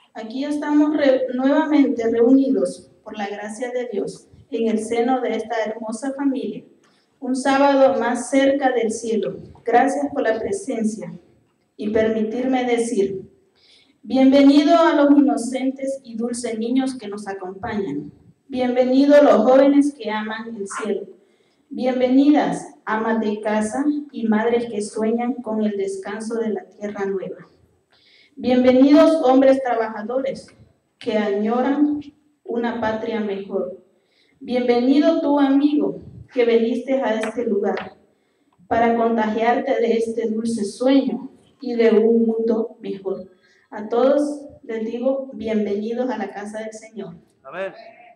Aquí estamos nuevamente reunidos por la gracia de Dios en el seno de esta hermosa familia. Un sábado más cerca del cielo. Gracias por la presencia y permitirme decir, bienvenido a los inocentes y dulces niños que nos acompañan. Bienvenidos los jóvenes que aman el cielo. Bienvenidas, amas de casa y madres que sueñan con el descanso de la tierra nueva. Bienvenidos, hombres trabajadores que añoran una patria mejor. Bienvenido tu amigo que viniste a este lugar para contagiarte de este dulce sueño y de un mundo mejor. A todos les digo bienvenidos a la casa del Señor. Amén.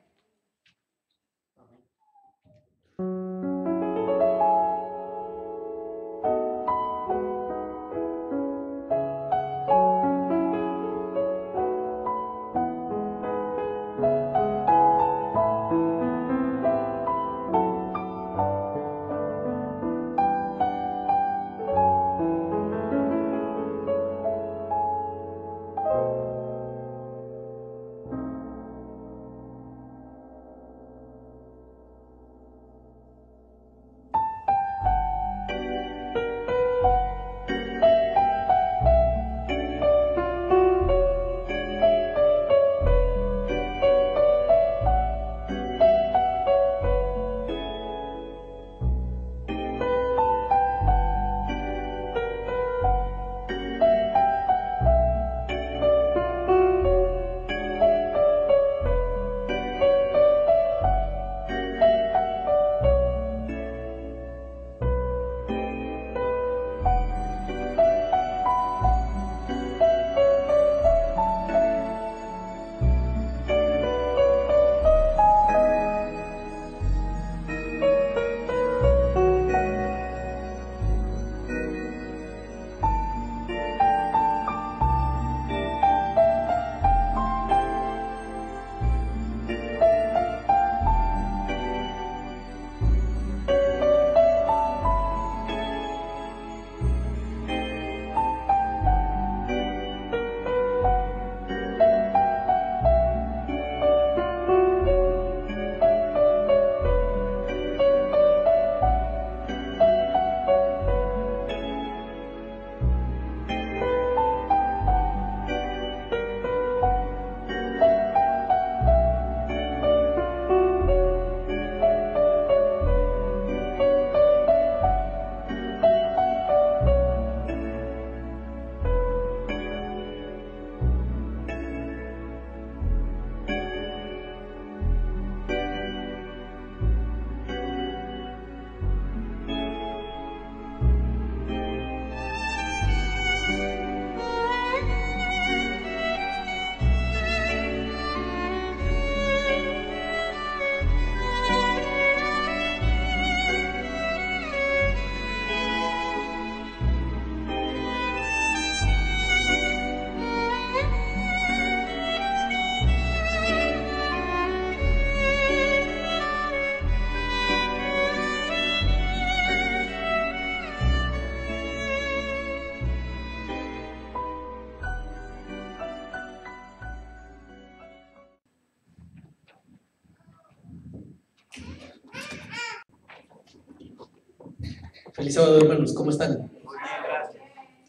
Feliz sábado, hermanos, ¿cómo están? Muy bien, gracias.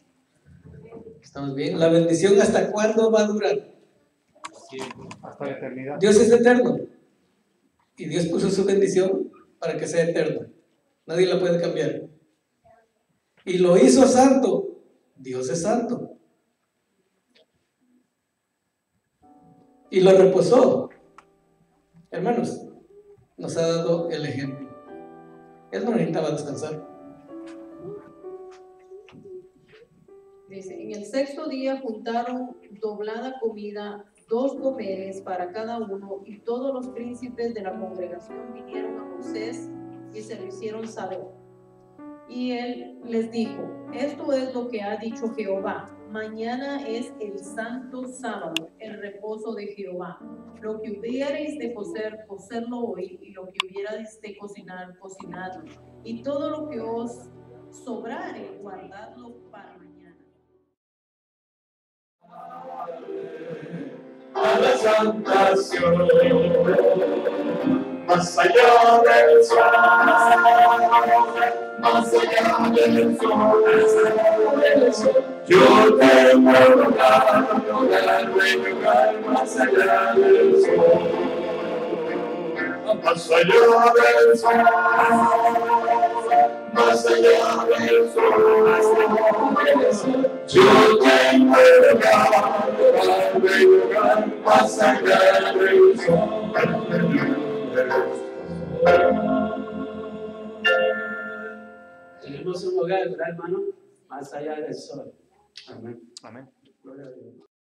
¿Estamos bien? ¿La bendición hasta cuándo va a durar? Hasta la eternidad. Dios es eterno y Dios puso su bendición para que sea eterna. Nadie la puede cambiar. Y lo hizo santo. Dios es santo. Y lo reposó. Hermanos, nos ha dado el ejemplo. Él no necesitaba descansar. Dice, en el sexto día juntaron doblada comida, 2 gomeres para cada uno, y todos los príncipes de la congregación vinieron a Moisés y se lo hicieron saber. Y él les dijo, esto es lo que ha dicho Jehová, mañana es el santo sábado, el reposo de Jehová. Lo que hubierais de cocer, cocerlo hoy, y lo que hubierais de cocinar, cocinadlo. Y todo lo que os sobrare, guardadlo para mañana. a la salvación. Más allá del sol, más allá del sol, yo te muero lugar, más allá del sol. Más allá del sol, más allá del sol, yo tengo el lugar, más allá del sol. Tenemos un lugar, ¿verdad, hermano? Más allá del sol. Amén. Gloria a Dios.